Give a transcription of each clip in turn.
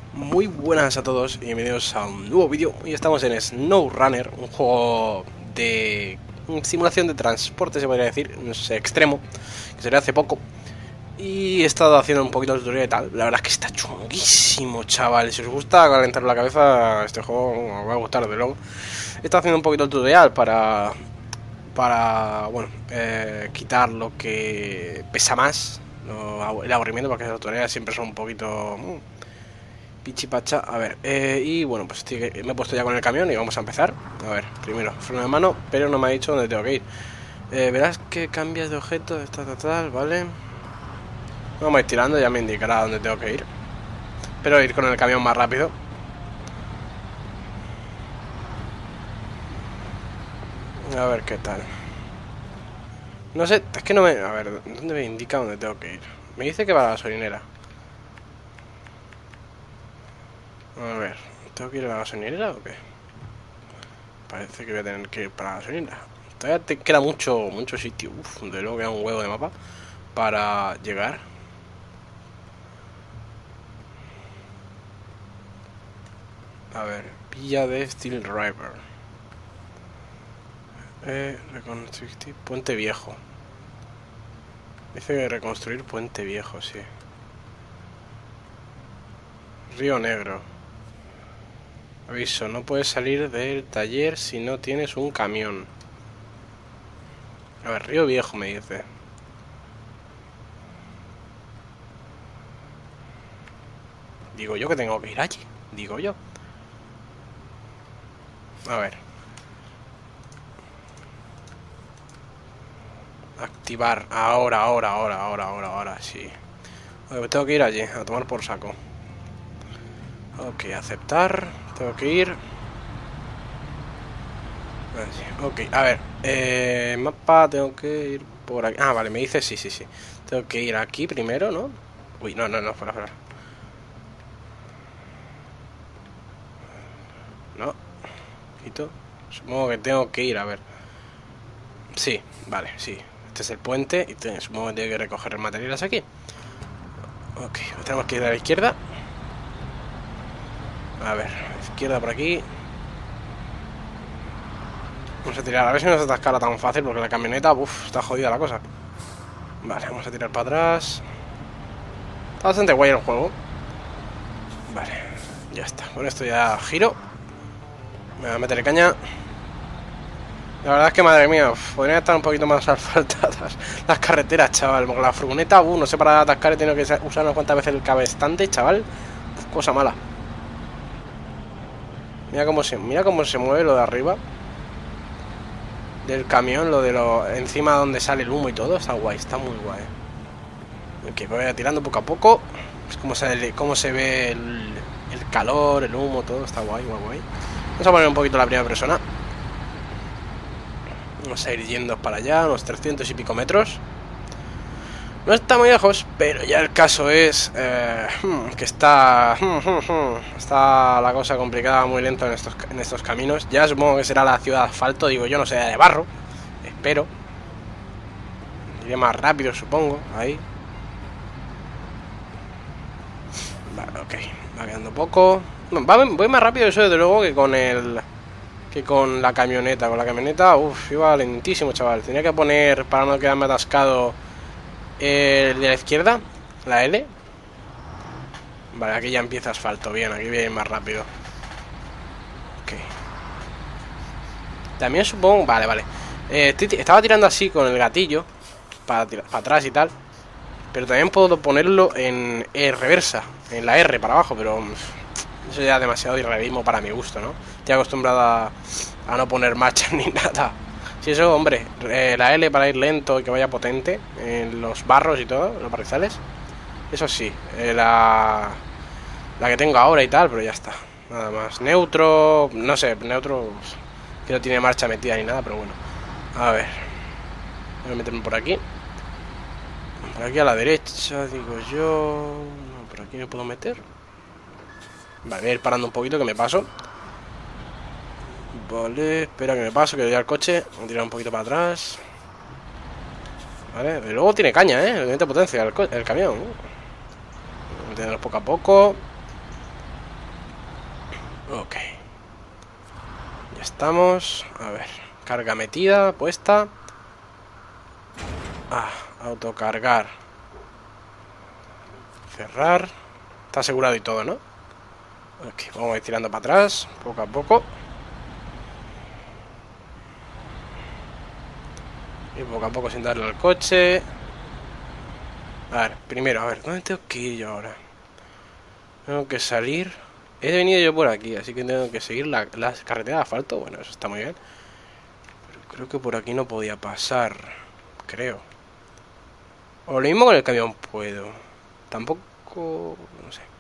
Muy buenas a todos y bienvenidos a un nuevo vídeo. Hoy estamos en SnowRunner, un juego de simulación de transporte, se podría decir, no sé, extremo, que salió hace poco. Y he estado haciendo un poquito de tutorial y tal. La verdad es que está chunguísimo, chaval. Si os gusta calentar la cabeza, este juego os va a gustar, de luego. He estado haciendo un poquito de tutorial bueno, quitar lo que pesa más, el aburrimiento, porque los tutoriales siempre son un poquito... pichipacha, a ver, y bueno, pues me he puesto ya con el camión y vamos a empezar. A ver, primero, freno de mano, pero no me ha dicho dónde tengo que ir. Verás que cambias de objeto, tal, vale. Vamos a ir tirando, ya me indicará dónde tengo que ir. Pero ir con el camión más rápido. A ver qué tal. No sé, es que no me... A ver, ¿dónde me indica dónde tengo que ir? Me dice que va a la gasolinera. A ver, ¿tengo que ir a la gasolinera o qué? Parece que voy a tener que ir para la gasolina. Todavía te queda mucho sitio. Uf, de luego queda un huevo de mapa para llegar. A ver, Villa de Steel River. Reconstruir Puente Viejo. Dice que reconstruir Puente Viejo, sí. Río Negro. Aviso, no puedes salir del taller si no tienes un camión. A ver, Río Viejo me dice. Digo yo que tengo que ir allí. Digo yo. A ver. Activar. Ahora, sí. Tengo que ir allí, a tomar por saco. Ok, aceptar. Tengo que ir. Ok, a ver. Mapa, tengo que ir por aquí. Ah, vale, me dice sí. Tengo que ir aquí primero, ¿no? Uy, no, fuera. No. Quito. Supongo que tengo que ir, a ver. Sí, vale, sí. Este es el puente y supongo que tengo que recoger materiales aquí. Ok, tenemos que ir a la izquierda. A ver, izquierda por aquí. Vamos a tirar, a ver si no se atascara tan fácil, porque la camioneta, uff, está jodida la cosa. Vale, vamos a tirar para atrás. Está bastante guay el juego. Vale, ya está. Con esto ya giro. Me voy a meterle caña. La verdad es que, madre mía, podrían estar un poquito más asfaltadas las carreteras, chaval. Porque la furgoneta, no sé, para atascar he tenido que usar unas cuantas veces el cabestante, chaval. Uf, cosa mala. Mira cómo se mueve lo de arriba del camión, lo de encima donde sale el humo y todo. Está guay, está muy guay. Ok, voy tirando poco a poco. Es como se ve el calor, el humo, todo. Está guay. Vamos a poner un poquito la primera persona. Vamos a ir yendo para allá, unos 300 y pico metros. No está muy lejos, pero ya el caso es que está la cosa complicada, muy lento en estos caminos. Ya supongo que será la ciudad de asfalto, digo yo, no sé, de barro. Espero. Iré más rápido, supongo, ahí. Vale, ok. Va quedando poco. No, voy más rápido eso desde luego que con la camioneta. Con la camioneta, iba lentísimo, chaval. Tenía que poner, para no quedarme atascado, el de la izquierda, la L. Vale, aquí ya empieza asfalto. Bien, aquí voy a ir más rápido. Ok. También supongo... Vale. Estaba tirando así con el gatillo para atrás y tal. Pero también puedo ponerlo en reversa, en la R para abajo, pero eso ya es demasiado irrealismo para mi gusto, ¿no? Estoy acostumbrado a no poner marchas ni nada. Si eso, hombre, la L para ir lento y que vaya potente en los barros y todo, en los barrizales. Eso sí, la que tengo ahora y tal, pero ya está. Nada más. Neutro, no sé, neutro que no tiene marcha metida ni nada, pero bueno. A ver. Voy a meterme por aquí. Por aquí a la derecha, digo yo. No, por aquí me puedo meter. Vale, voy a ir parando un poquito que me paso. Vale, espera que me paso, que doy al coche. Voy a tirar un poquito para atrás. Vale, y luego tiene caña, le mete potencia el camión. Voy a meterlo poco a poco. estamos. A ver, carga metida, puesta. Autocargar. Cerrar. Está asegurado y todo, ¿no? Ok, vamos a ir tirando para atrás, poco a poco. Y poco a poco sin darle al coche. A ver, primero, a ver, ¿dónde tengo que ir yo ahora? Tengo que salir. He venido yo por aquí, así que tengo que seguir la carretera de asfalto. Bueno, eso está muy bien. Pero creo que por aquí no podía pasar. Creo. O lo mismo con el camión puedo. Tampoco... no sé.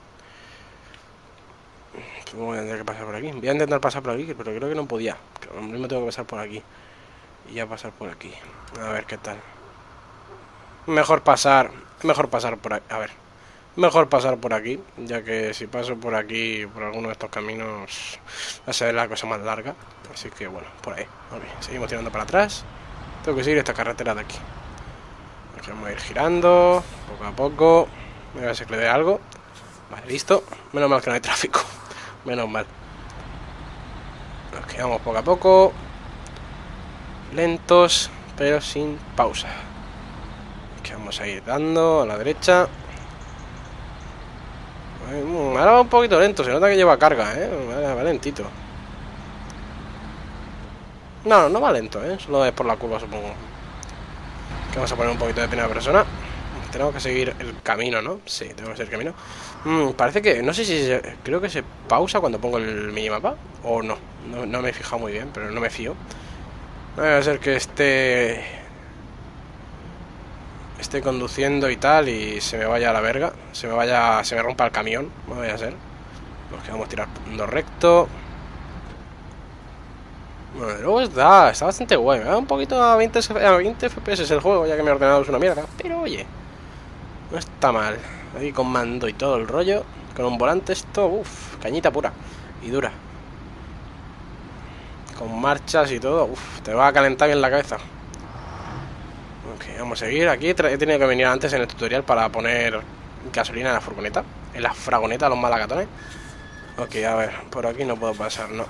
Voy a tener que pasar por aquí. Voy a intentar pasar por aquí, pero creo que no podía. Lo mismo tengo que pasar por aquí. Y ya pasar por aquí. A ver qué tal. Mejor pasar por aquí. A ver. Mejor pasar por aquí, ya que si paso por aquí, por alguno de estos caminos, va a ser la cosa más larga. Así que bueno, por ahí. Okay, seguimos tirando para atrás. Tengo que seguir esta carretera de aquí. Aquí vamos a ir girando, poco a poco. A ver si le dé algo. Vale, listo. Menos mal que no hay tráfico. Menos mal. Nos quedamos poco a poco. Lentos, pero sin pausa. Aquí vamos a ir dando a la derecha. Ahora va un poquito lento, se nota que lleva carga, va lentito. No, no va lento, solo es por la curva, supongo. Que vamos a poner un poquito de primera persona. Tenemos que seguir el camino, ¿no? Sí, tenemos que seguir el camino. Parece que, no sé si creo que se pausa cuando pongo el minimapa. O no, no me he fijado muy bien, pero no me fío. No debe ser que esté conduciendo y tal y se me vaya a la verga, se me rompa el camión, no vaya a ser. Nos quedamos tirando recto. Bueno, luego está bastante guay. Me da un poquito a 20 FPS el juego, ya que mi ordenador es una mierda. Pero oye, no está mal. Ahí con mando y todo el rollo. Con un volante esto, uff, cañita pura y dura. Con marchas y todo, uff, te va a calentar bien la cabeza. Ok, vamos a seguir. Aquí he tenido que venir antes en el tutorial para poner gasolina en la furgoneta. En la fragoneta, los malacatones. Ok, a ver, por aquí no puedo pasar, no.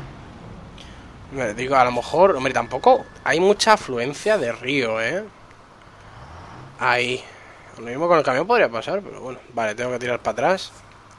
Me digo, a lo mejor, hombre, tampoco hay mucha afluencia de río, Ahí. Lo mismo con el camión podría pasar, pero bueno. Vale, tengo que tirar para atrás.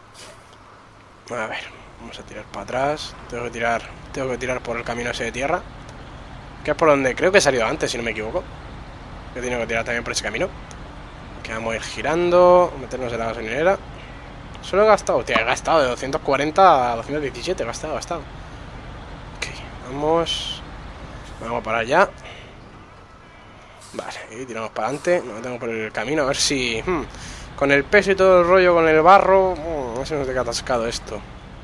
A ver, vamos a tirar para atrás. Tengo que tirar por el camino ese de tierra. Que es por donde creo que he salido antes, si no me equivoco. He tenido que tirar también por ese camino. Que vamos a ir girando, meternos en la gasolinera. Solo he gastado, he gastado de 240 a 217, he gastado. Ok, vamos para allá. Vale, y tiramos para adelante. Nos metemos por el camino, a ver si con el peso y todo el rollo, con el barro, a ver si no se queda atascado esto.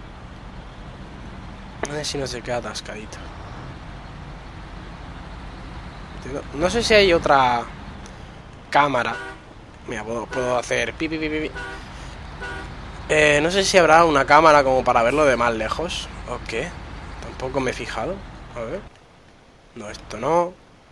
A ver si no se queda atascadito. No sé si hay otra cámara. Mira, puedo hacer pi. No sé si habrá una cámara como para verlo de más lejos. ¿O qué? Tampoco me he fijado. A ver. No, esto no.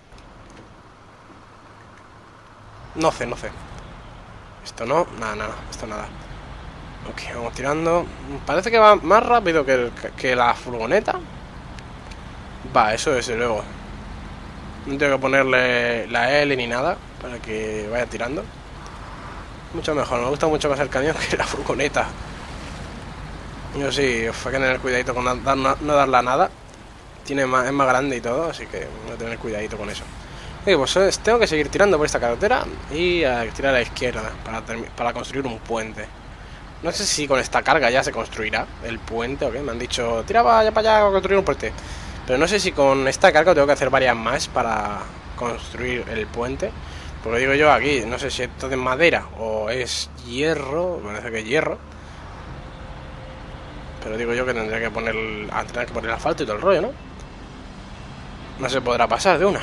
No sé. Esto no. Nada. Esto nada. Ok, vamos tirando. Parece que va más rápido que la furgoneta. Va, eso desde luego. No tengo que ponerle la L ni nada para que vaya tirando. Mucho mejor, me gusta mucho más el camión que la furgoneta. Yo sí, hay que tener cuidadito con no darla nada. Es más grande y todo, así que voy a tener cuidadito con eso. Oye, pues tengo que seguir tirando por esta carretera y a tirar a la izquierda para construir un puente. No sé si con esta carga ya se construirá el puente o qué. Me han dicho, tira para allá a construir un puente. Pero no sé si con esta carga tengo que hacer varias más para construir el puente. Porque digo yo aquí, no sé si esto es madera o es hierro. Parece que es hierro. Pero digo yo que tendría que poner asfalto y todo el rollo, ¿no? No se podrá pasar de una.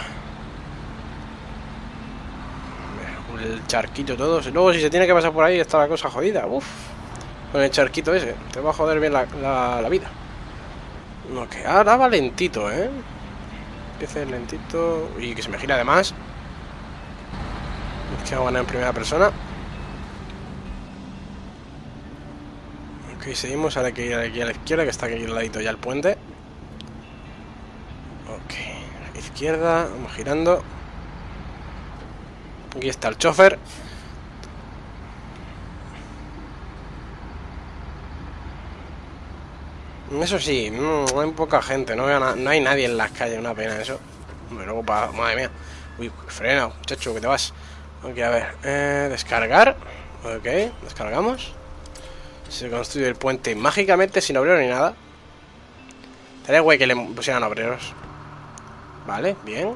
El charquito todo. Luego si se tiene que pasar por ahí está la cosa jodida. Uf. Con el charquito ese. Te va a joder bien la vida. No, que ahora va lentito, Empieza lentito. Y que se me gira además. Es que hago ganar en primera persona. Ok, seguimos. Ahora hay que ir aquí a la izquierda, que está aquí al ladito ya el puente. izquierda, vamos girando. Aquí está el chofer. Eso sí, no hay poca gente, no hay nadie en las calles, una pena eso. Hombre, luego madre mía. Uy, frena, muchacho, que te vas. Ok, a ver, descargar. Ok, descargamos. Se construye el puente mágicamente sin obrero ni nada. Estaría guay que le pusieran obreros. Vale, bien.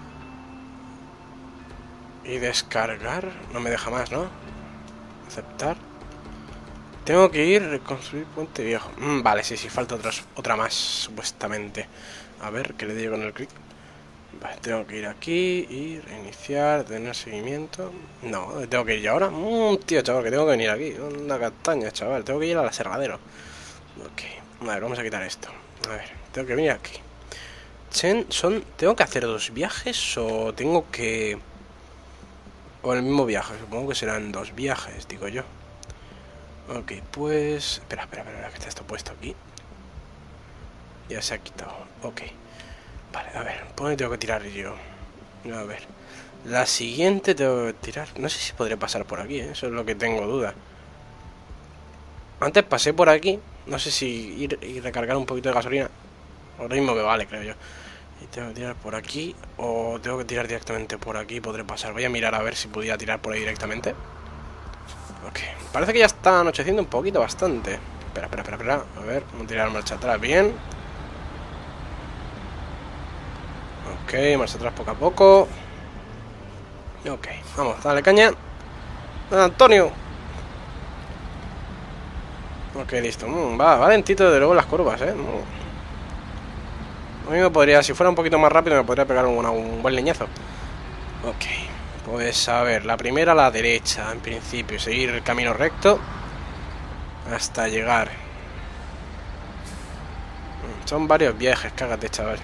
Y descargar. No me deja más, ¿no? Aceptar. Tengo que ir a reconstruir puente viejo. Vale, sí, falta otra más, supuestamente. A ver, ¿qué le digo con el clic? Vale, tengo que ir aquí y reiniciar, tener seguimiento. No, tengo que ir yo ahora. Tío, chaval, que tengo que venir aquí. Una castaña, chaval. Tengo que ir al aserradero. Ok, a ver, vamos a quitar esto. A ver, tengo que venir aquí. ¿Tengo que hacer 2 viajes o tengo que...? O el mismo viaje? Supongo que serán 2 viajes, digo yo. Ok, pues... Espera, que está esto puesto aquí. Ya se ha quitado. Ok. Vale, a ver, ¿por dónde tengo que tirar yo? A ver. La siguiente tengo que tirar... No sé si podré pasar por aquí, ¿eh? Eso es lo que tengo duda. Antes pasé por aquí. No sé si ir y recargar un poquito de gasolina. Ahora mismo me vale, creo yo. Y tengo que tirar por aquí. O tengo que tirar directamente por aquí. Podré pasar. Voy a mirar a ver si pudiera tirar por ahí directamente. Ok. Parece que ya está anocheciendo un poquito, bastante. Espera. A ver, vamos a tirar marcha atrás bien. Ok, marcha atrás poco a poco. Ok, vamos, dale caña. Antonio. Ok, listo. Va lentito de luego las curvas, A mí me podría, si fuera un poquito más rápido, me podría pegar un buen leñazo. Ok, pues a ver, la primera a la derecha, en principio. Seguir el camino recto hasta llegar. Son varios viajes, cágate, chaval.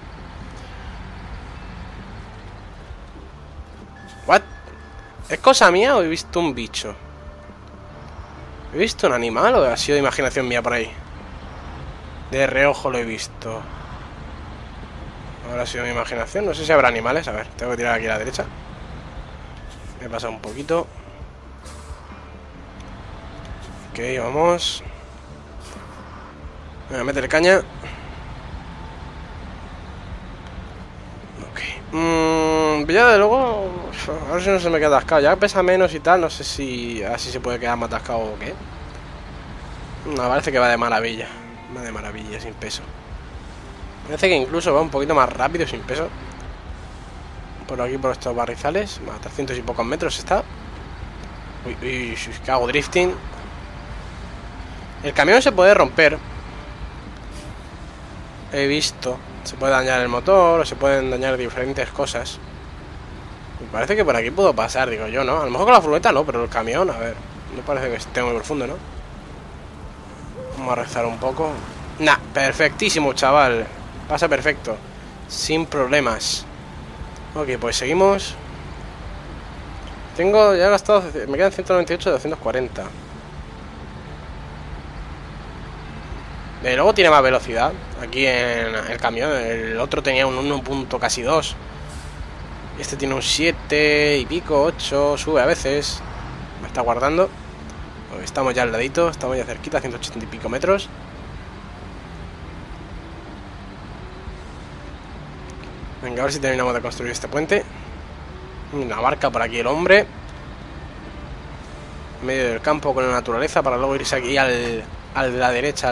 ¿What? ¿Es cosa mía o he visto un bicho? ¿He visto un animal o ha sido imaginación mía por ahí? De reojo lo he visto. Ahora ha sido mi imaginación. No sé si habrá animales. A ver, tengo que tirar aquí a la derecha. Me he pasado un poquito. Ok, vamos. Voy a meter caña. Ok. Ya de luego... A ver si no se me queda atascado. Ya pesa menos y tal. No sé si así se puede quedar más atascado o qué. No, parece que va de maravilla. Va de maravilla, sin peso. Parece que incluso va un poquito más rápido, sin peso. Por aquí, por estos barrizales. A 300 y pocos metros está. Uy, que hago drifting. El camión se puede romper. He visto. Se puede dañar el motor o se pueden dañar diferentes cosas. Me parece que por aquí puedo pasar, digo yo, ¿no? A lo mejor con la furgoneta no, pero el camión, a ver. No parece que esté muy profundo, ¿no? Vamos a rezar un poco. Nah, perfectísimo, chaval. Pasa perfecto. Sin problemas. Ok, pues seguimos. Tengo ya gastado... Me quedan 198 de 240. Luego tiene más velocidad. Aquí en el camión. El otro tenía un 1. Casi 2. Este tiene un 7 y pico, 8. Sube a veces. Me está guardando. Estamos ya al ladito. Estamos ya cerquita, 180 y pico metros. Venga, a ver si terminamos de construir este puente. Una barca por aquí el hombre. En medio del campo con la naturaleza. Para luego irse aquí a la derecha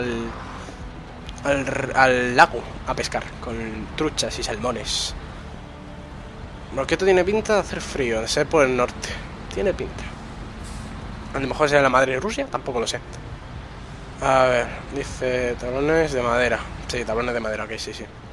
al lago a pescar con truchas y salmones. Porque esto tiene pinta de hacer frío, de ser por el norte. Tiene pinta. A lo mejor sea la madre de Rusia, tampoco lo sé. A ver, dice tablones de madera. Sí, tablones de madera, ok, sí.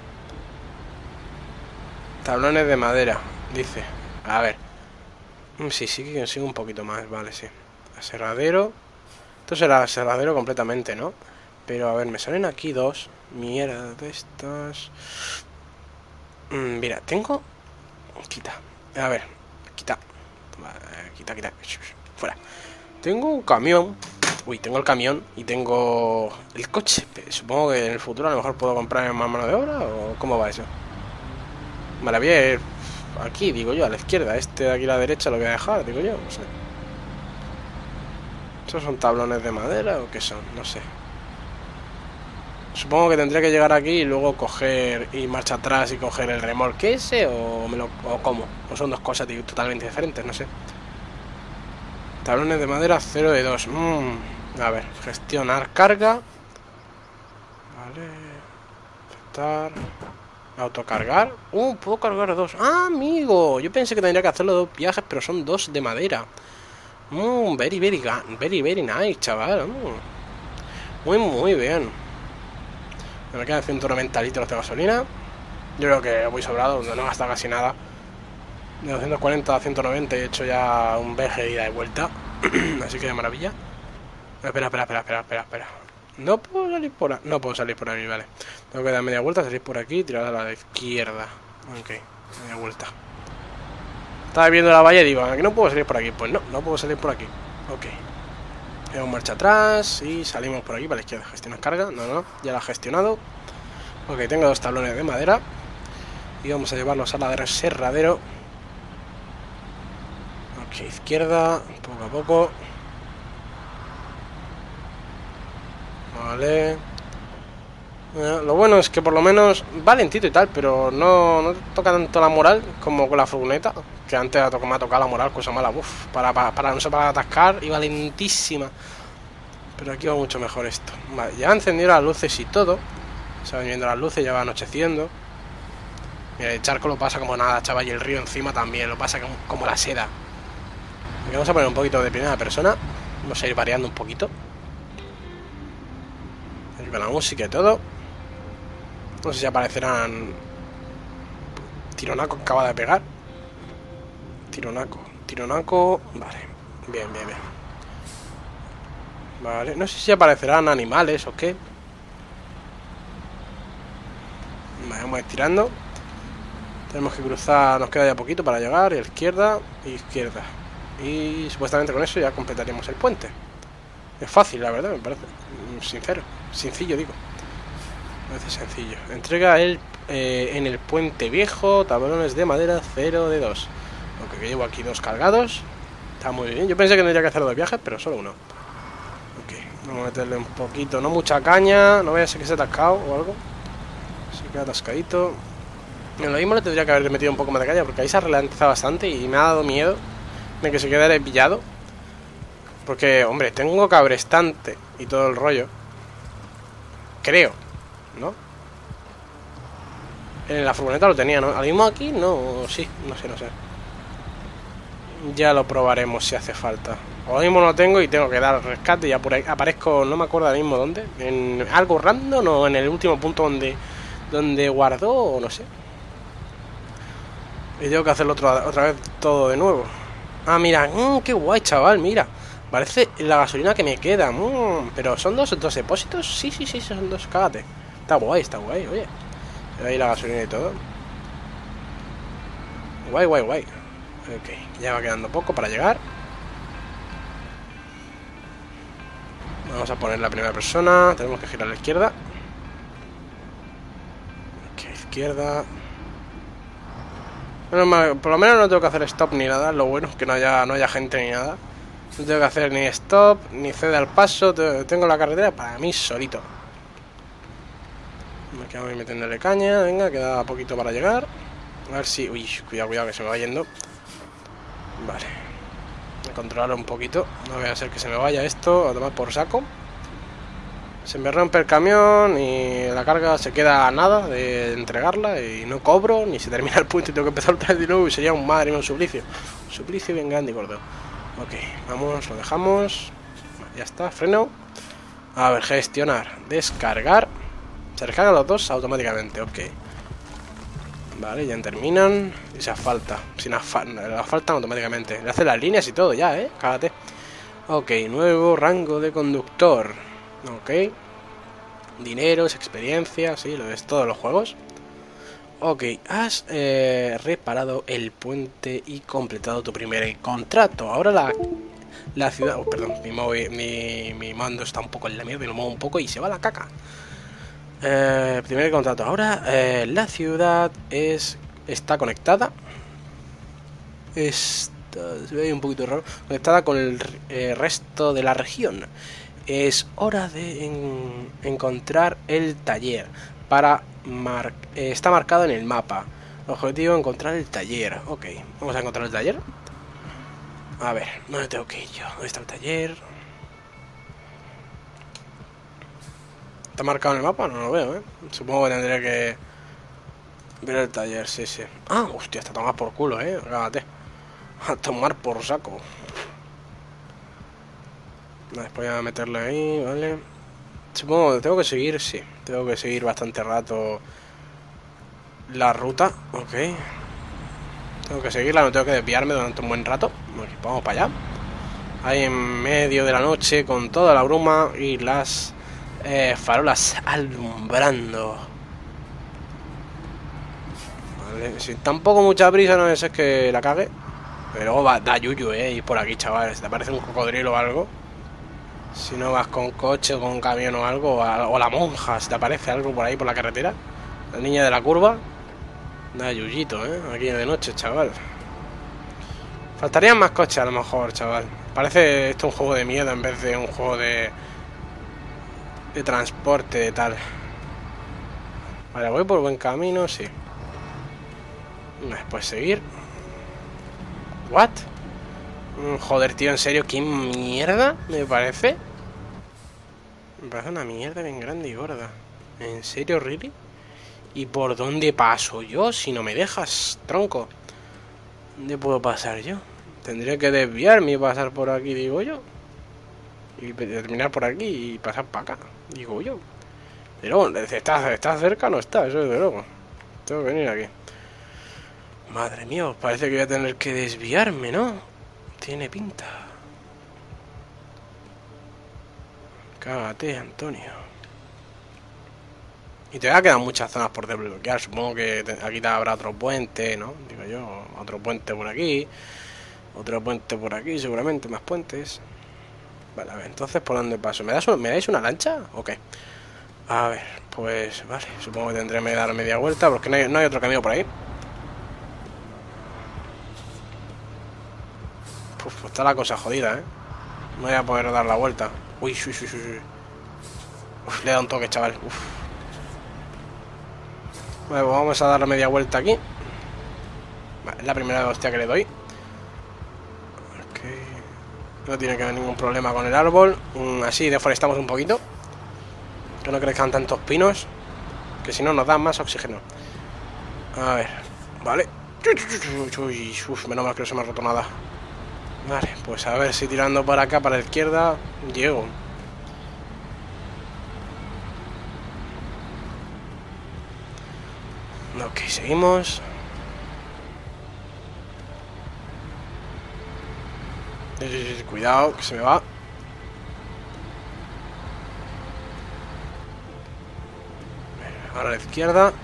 Tablones de madera, dice. A ver. Sí, que consigo un poquito más, vale, sí. Aserradero. Esto será aserradero completamente, ¿no? Pero a ver, me salen aquí 2. Mierda de estas. Mira, tengo... Quita. A ver, quita. Quita. Fuera. Tengo un camión. Uy, tengo el camión y tengo el coche. Supongo que en el futuro a lo mejor puedo comprar más mano de obra. ¿O cómo va eso? Vale, voy a ir aquí, digo yo, a la izquierda. Este de aquí a la derecha lo voy a dejar, digo yo, no sé. ¿Estos son tablones de madera o qué son? No sé. Supongo que tendría que llegar aquí y luego coger y marcha atrás y coger el remolque ese o cómo. O son dos cosas totalmente diferentes, no sé. Tablones de madera 0 de 2. A ver, gestionar carga. Vale. Aceptar. Autocargar. Puedo cargar dos. ¡Ah, amigo! Yo pensé que tendría que hacerlo dos viajes, pero son dos de madera. Very nice, chaval. Muy bien. Me quedan 190 litros de gasolina. Yo creo que voy sobrado, no he gastado casi nada. De 240 a 190 he hecho ya un viaje de ida y vuelta. Así que de maravilla. Espera. No puedo salir por ahí. No puedo salir por ahí, vale. Tengo que dar media vuelta, salir por aquí y tirar a la izquierda. Ok, media vuelta. Estaba viendo la valla y digo, ¿aquí no puedo salir por aquí? Pues no puedo salir por aquí. Ok. Hacemos marcha atrás y salimos por aquí para la izquierda. Gestionar carga. No, ya la he gestionado. Ok, tengo dos tablones de madera. Y vamos a llevarlos a la deserradero. Ok, izquierda, poco a poco. Vale. Lo bueno es que por lo menos va lentito y tal, pero no toca tanto la moral como con la furgoneta. Que antes me ha tocado la moral, cosa mala. Uf, no sé, para atascar iba lentísima. Pero aquí va mucho mejor esto. Vale, ya han encendido las luces y todo. Se van viendo las luces, ya va anocheciendo. Mira, el charco lo pasa como nada, chaval. Y el río encima también lo pasa como la seda. Aquí vamos a poner un poquito de primera persona. Vamos a ir variando un poquito. Aquí con la música y todo. No sé si aparecerán. Tironaco acaba de pegar. Tironaco. Vale. Bien. Vale. No sé si aparecerán animales o qué. Vale, vamos estirando. Tenemos que cruzar. Nos queda ya poquito para llegar. Izquierda. Y supuestamente con eso ya completaríamos el puente. Es fácil, la verdad, me parece. Sencillo, digo. Parece sencillo. Entrega en el puente viejo. Tablones de madera 0 de 2. Aunque que llevo aquí dos cargados. Está muy bien. Yo pensé que tendría que hacer dos viajes, pero solo uno. Ok, vamos a meterle un poquito. No mucha caña. No vaya a ser que se ha atascado o algo. Se queda atascadito. En lo mismo le tendría que haber metido un poco más de caña, porque ahí se ha ralentizado bastante y me ha dado miedo de que se quedara pillado. Porque, hombre, tengo cabrestante y todo el rollo. Creo, ¿no? En la furgoneta lo tenía, ¿no? Al mismo aquí, no, sí, no sé. Ya lo probaremos si hace falta. Ahora mismo no lo tengo y tengo que dar rescate. Ya por ahí aparezco, no me acuerdo ahora mismo dónde. En algo random o en el último punto donde guardó o no sé. Y tengo que hacerlo otra vez todo de nuevo. Ah, mira, qué guay, chaval, mira. Parece la gasolina que me queda. Pero ¿son dos depósitos? Sí, son dos, cágate. Está guay, oye. Ahí la gasolina y todo. Guay. Ok, ya va quedando poco para llegar. Vamos a poner la primera persona. Tenemos que girar a la izquierda. Ok, izquierda. Bueno, por lo menos no tengo que hacer stop ni nada. Lo bueno es que no haya gente ni nada. No tengo que hacer ni stop, ni cede al paso. Tengo la carretera para mí solito. Me quedo ahí metiéndole caña. Venga, queda poquito para llegar. A ver si... Uy, cuidado que se me va yendo. Vale. Voy a controlarlo un poquito. No voy a hacer que se me vaya esto a tomar por saco. Se me rompe el camión y la carga se queda a nada de entregarla y no cobro, ni se termina el puente y tengo que empezar otra vez de nuevo y sería un suplicio. Un suplicio bien grande y gordo. Ok, vamos, lo dejamos. Ya está, freno. A ver, gestionar, descargar. Se recargan los dos automáticamente, ok. Vale, ya terminan. Y se asfalta. Sin asfaltan automáticamente. Le hace las líneas y todo ya, cágate. Ok, nuevo rango de conductor. Ok. Dineros, experiencia, sí, lo es todos los juegos. Ok, has reparado el puente y completado tu primer contrato. Ahora la ciudad... Oh, perdón, mi mando está un poco en la mierda y lo muevo un poco y se va la caca. Primer contrato. Ahora la ciudad es está conectada. Se ve ahí un poquito raro. Conectada con el resto de la región. Es hora de encontrar el taller. Está marcado en el mapa. Objetivo: encontrar el taller. Ok, vamos a encontrar el taller. A ver, ¿dónde tengo que ir yo? ¿Dónde está el taller? ¿Está marcado en el mapa? No lo veo, ¿eh? Supongo que tendré que ver el taller, sí, sí. Ah, hostia, está a tomar por culo, ¿eh? Cágate. A tomar por saco. Después voy a meterle ahí, ¿vale? Supongo que tengo que seguir, sí. Tengo que seguir bastante rato la ruta, ok. Tengo que seguirla, no tengo que desviarme durante un buen rato. Vamos para allá. Ahí en medio de la noche con toda la bruma y las farolas alumbrando. Vale, si tampoco mucha prisa, no es que la cague. Pero luego da yuyu, ir por aquí, chavales. Si te aparece un cocodrilo o algo. Si no vas con coche o con camión o algo. O la monja, si te aparece algo por ahí por la carretera. La niña de la curva. Da yuyito, aquí de noche, chaval. Faltarían más coches a lo mejor, chaval. Parece esto un juego de miedo en vez de un juego de transporte, de tal. Vale, voy por buen camino, sí. Después seguir. ¿What? Joder, tío, en serio, ¿qué mierda me parece? Me parece una mierda bien grande y gorda. ¿En serio, really? ¿Y por dónde paso yo si no me dejas, tronco? ¿Dónde puedo pasar yo? Tendría que desviarme y pasar por aquí, digo yo. Y terminar por aquí y pasar para acá, digo yo. Pero ¿estás cerca? No está, eso desde luego. Tengo que venir aquí. Madre mía, parece que voy a tener que desviarme, ¿no? Tiene pinta. Cágate, Antonio. Y te quedan muchas zonas por desbloquear. Supongo que aquí te habrá otro puente, ¿no? Digo yo, otro puente por aquí. Otro puente por aquí, seguramente, más puentes. Vale, a ver, entonces, ¿por dónde paso? ¿Me dais una lancha? Ok. A ver, pues, vale. Supongo que tendré que dar media vuelta, porque no hay otro camino por ahí. Pues está la cosa jodida, ¿eh? No voy a poder dar la vuelta. Uy, uy, uy, uy. Uf, le he dado un toque, chaval. Uf. Vale, pues vamos a dar media vuelta aquí. Vale, es la primera hostia que le doy. No tiene que haber ningún problema con el árbol. Así deforestamos un poquito. Que no crezcan tantos pinos. Que si no nos dan más oxígeno. A ver, vale. Uy, uf, menos mal que no se me ha roto nada. Vale, pues a ver si tirando para acá, para la izquierda, llego. Ok, seguimos. Cuidado, que se me va. Ahora a la izquierda.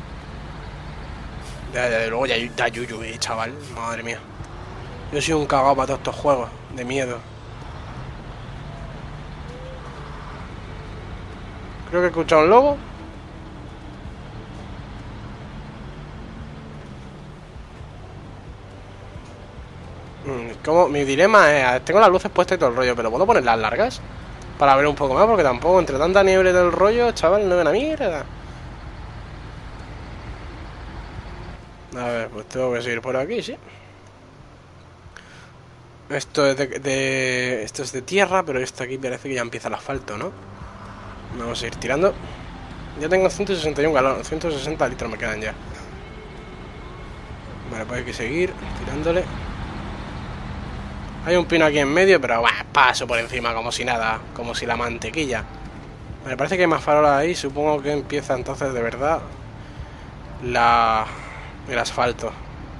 Luego ya da yuyu, chaval. Madre mía. Yo soy un cagado para todos estos juegos de miedo. Creo que he escuchado un lobo. Como mi dilema es, tengo las luces puestas y todo el rollo, pero ¿puedo poner las largas? Para ver un poco más, porque tampoco entre tanta niebla del rollo, chaval, no ve una mierda. A ver, pues tengo que seguir por aquí, sí. Esto es esto es de tierra, pero esto aquí parece que ya empieza el asfalto, ¿no? Vamos a ir tirando. Ya tengo 161 galones, 160 litros me quedan ya. Vale, pues hay que seguir tirándole. Hay un pino aquí en medio, pero paso por encima como si nada, como si la mantequilla. Me parece que hay más farolas ahí, supongo que empieza entonces de verdad el asfalto.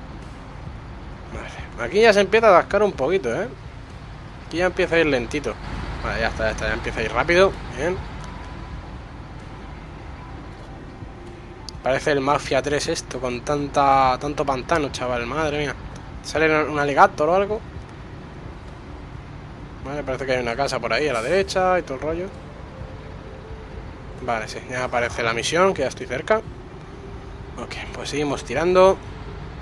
Vale. Aquí ya se empieza a atascar un poquito, ¿eh? Aquí ya empieza a ir lentito. Vale, ya está, ya empieza a ir rápido. Bien. Parece el Mafia 3 esto, con tanto pantano, chaval, madre mía. ¿Sale un alligator o algo? Vale, parece que hay una casa por ahí a la derecha y todo el rollo. Vale, sí, ya aparece la misión, que ya estoy cerca. Ok, pues seguimos tirando.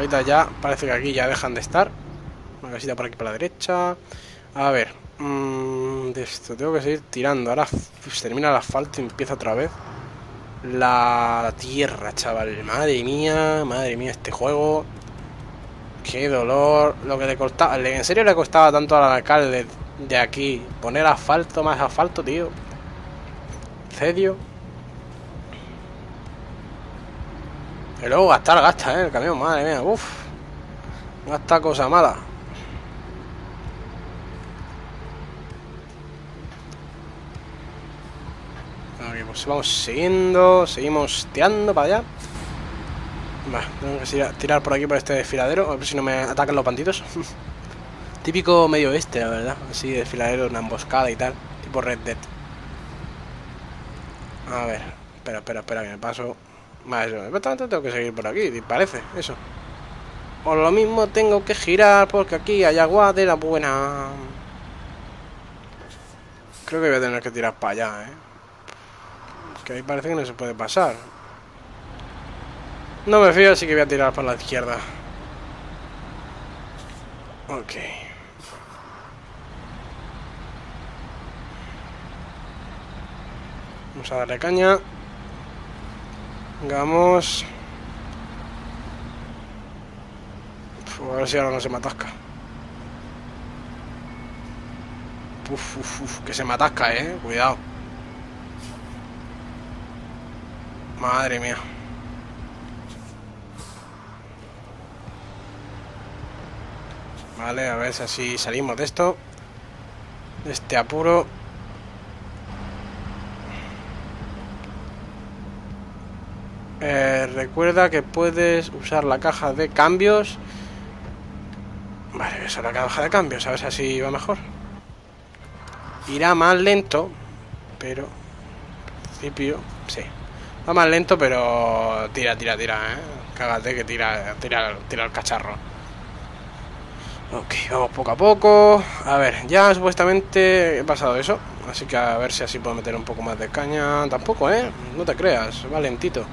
ahorita ya parece que aquí ya dejan de estar. Una casita por aquí por la derecha. A ver, de esto tengo que seguir tirando. Ahora pues, termina el asfalto y empieza otra vez la tierra, chaval. Madre mía, este juego. Qué dolor. Lo que le costaba, en serio le costaba tanto al alcalde de aquí poner asfalto, más asfalto, tío. ¿En serio? Y luego gasta, el camión, madre mía, uff. Gasta cosa mala. Ok, pues vamos siguiendo, seguimos tirando para allá. Vale, tengo que tirar por aquí por este desfiladero, a ver si no me atacan los bandidos. Típico medio oeste, la verdad. Así, desfiladero, una emboscada y tal. Tipo Red Dead. A ver, espera, que me paso. Vale, eso, tengo que seguir por aquí, parece, eso. O lo mismo tengo que girar porque aquí hay agua de la buena. Creo que voy a tener que tirar para allá, que ahí parece que no se puede pasar. No me fío, así que voy a tirar para la izquierda. Ok. Vamos a darle caña. Vamos. A ver si ahora no se me atasca. Que se me atasca, cuidado. Madre mía. Vale, a ver si así salimos de esto. De este apuro. Recuerda que puedes usar la caja de cambios. Vale, voy a usar la caja de cambios, a ver si así va mejor. Irá más lento, pero en principio, sí. Va más lento, pero tira, Cágate que tira el cacharro. Ok, vamos poco a poco. A ver, ya supuestamente he pasado eso. Así que a ver si así puedo meter un poco más de caña. Tampoco, no te creas, va lentito.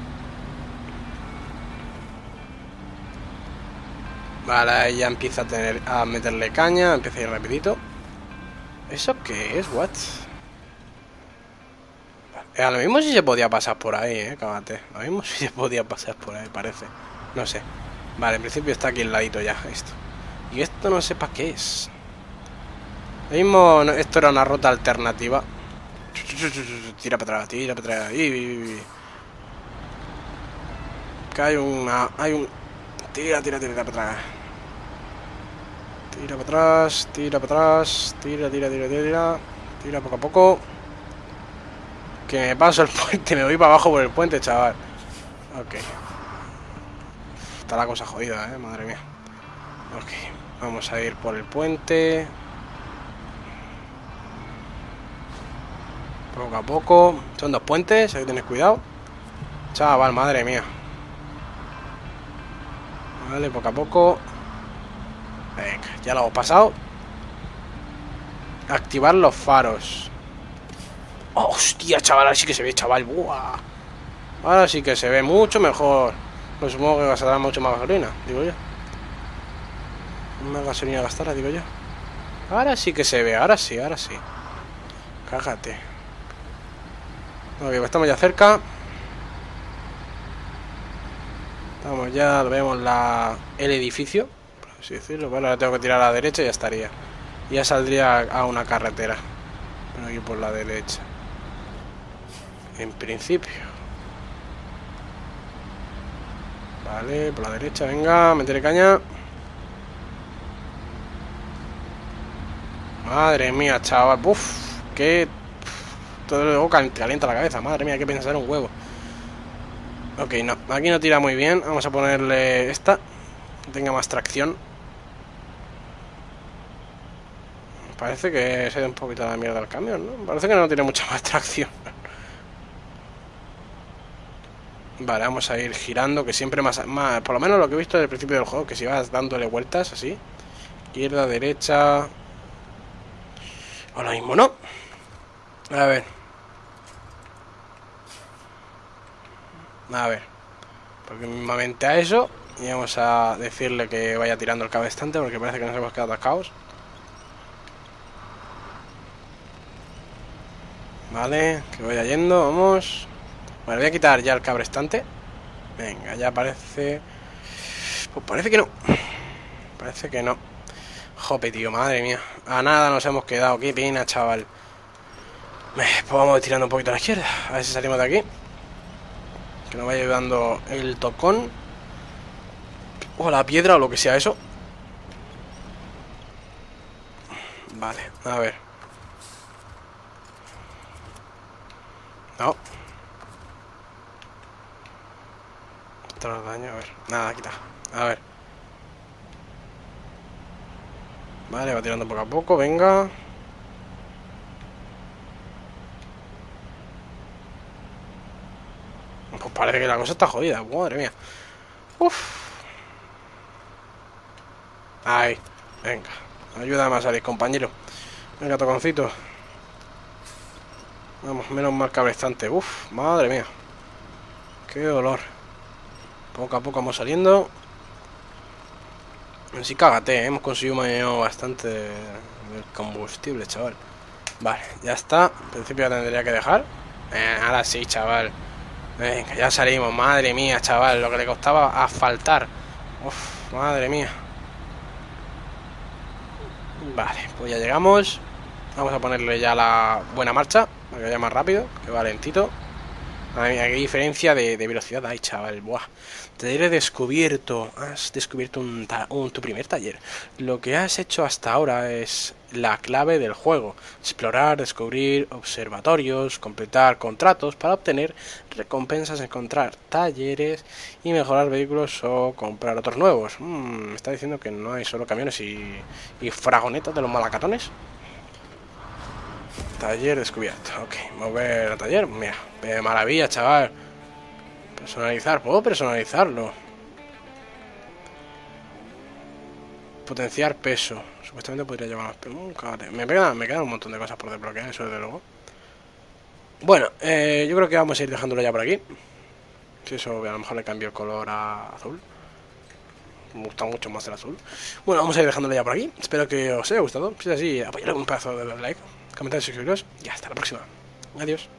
Vale, ahí ya empieza a meterle caña. Empieza a ir rapidito. ¿Eso qué es? ¿What? A lo mismo si se podía pasar por ahí, cágate. A lo mismo si se podía pasar por ahí, parece. No sé. Vale, en principio está aquí al ladito ya, esto. Y esto no sé para qué es. Lo mismo, esto era una ruta alternativa. Tira para atrás, tira para atrás. Que hay un... Tira para atrás. Tira para atrás, tira poco a poco. Que me paso el puente, me voy para abajo por el puente, chaval. Ok. Está la cosa jodida, madre mía. Ok, vamos a ir por el puente. Poco a poco. Son dos puentes, hay que tener cuidado. Chaval, madre mía. Vale, poco a poco. Venga, ya lo hemos pasado. Activar los faros. Oh, hostia, chaval, ahora sí que se ve, chaval. Buah. Ahora sí que se ve mucho mejor. Pues supongo que gastará mucho más gasolina, digo yo. Más gasolina gastará, digo yo. Ahora sí que se ve, ahora sí. Cágate. Ok, pues estamos ya cerca. Estamos ya, vemos el edificio, por así decirlo. Bueno, ahora tengo que tirar a la derecha y ya estaría. Ya saldría a una carretera. Pero aquí por la derecha. En principio. Vale, por la derecha, venga, meterle caña. Madre mía, chaval. Uf, que... Todo luego calienta la cabeza. Madre mía, hay que pensar un huevo. Ok, no, aquí no tira muy bien. Vamos a ponerle esta. Que tenga más tracción. Parece que se da un poquito a la mierda el camión, ¿no? Parece que no tiene mucha más tracción. Vale, vamos a ir girando, que siempre más... Por lo menos lo que he visto desde el principio del juego, que si vas dándole vueltas así. Izquierda, derecha... Ahora mismo no. A ver. Porque mismamente a eso... Y vamos a decirle que vaya tirando el cabestrante porque parece que nos hemos quedado atascados. Vale, que vaya yendo, vamos. Vale, voy a quitar ya el cabrestante. Venga, ya parece... Pues parece que no. Parece que no. Jope, tío, madre mía. A nada nos hemos quedado. Qué pena, chaval. Pues vamos tirando un poquito a la izquierda. A ver si salimos de aquí. Que nos vaya ayudando el tocón. O la piedra o lo que sea eso. Vale, a ver. No. Otro daño, a ver. Nada, quita. A ver. Vale, va tirando poco a poco, venga. Pues parece que la cosa está jodida, madre mía. Uf. Ahí, venga. Ayúdame a salir, compañero. Venga, toconcito. Vamos, menos mal cabrestante. Uf, madre mía. Qué dolor. Poco a poco vamos saliendo. Sí, cágate, hemos conseguido bastante del combustible, chaval. Vale, ya está. En principio ya tendría que dejar. Ahora sí, chaval. Venga, ya salimos. Madre mía, chaval. Lo que le costaba asfaltar. Uf, madre mía. Vale, pues ya llegamos. Vamos a ponerle ya la buena marcha para que vaya más rápido, que va lentito. Madre mía, qué diferencia de velocidad hay, chaval. Buah. Taller descubierto. Has descubierto tu primer taller. Lo que has hecho hasta ahora es la clave del juego. Explorar, descubrir observatorios, completar contratos para obtener recompensas, encontrar talleres y mejorar vehículos o comprar otros nuevos. Me está diciendo que no hay solo camiones y fragonetas de los malacatones. Taller descubierto. Ok, mover a taller. Mira, de maravilla, chaval. Personalizar, puedo personalizarlo. Potenciar peso. Supuestamente podría llevar más peso. Me quedan un montón de cosas por desbloquear, eso desde luego. Bueno, yo creo que vamos a ir dejándolo ya por aquí. Si eso, a lo mejor le cambio el color a azul. Me gusta mucho más el azul. Bueno, vamos a ir dejándolo ya por aquí. Espero que os haya gustado. Si es así, apoyarle con un pedazo de like, comentarios y suscribiros. Y hasta la próxima. Adiós.